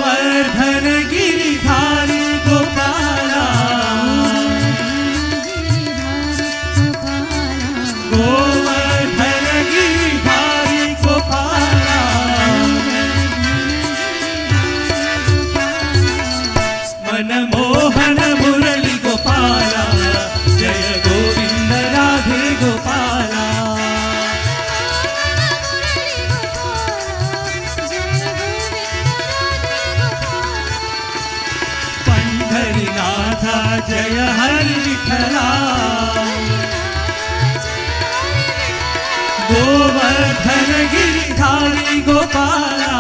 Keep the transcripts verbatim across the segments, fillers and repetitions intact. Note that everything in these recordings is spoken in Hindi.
गोवर्धन गिरिधारी गोपाला, गोवर्धन गिरिधारी गोपाला, मनमोहन मुरली गोपाला, जय गोविंद राधे गोपाला, पंढरीनाथा जय हरि विठला, गोवर्धन गिरिधारी गोपाला,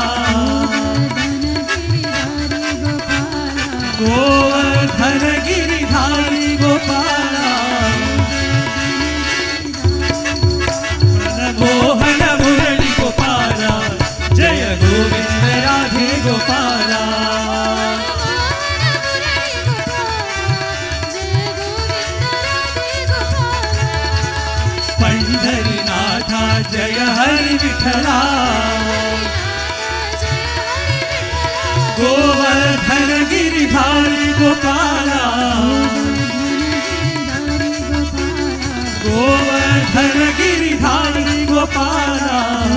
गोवर्धन गिरिधारी गोपाला, मनमोहन मुरली गोपाला, जय गोविंद राधे गोपाला, पंढरीनाथा जय हरि विठला, गोवर्धन गिरिधारी गोपाला, गोवर्धन गिरिधारी गोपाला,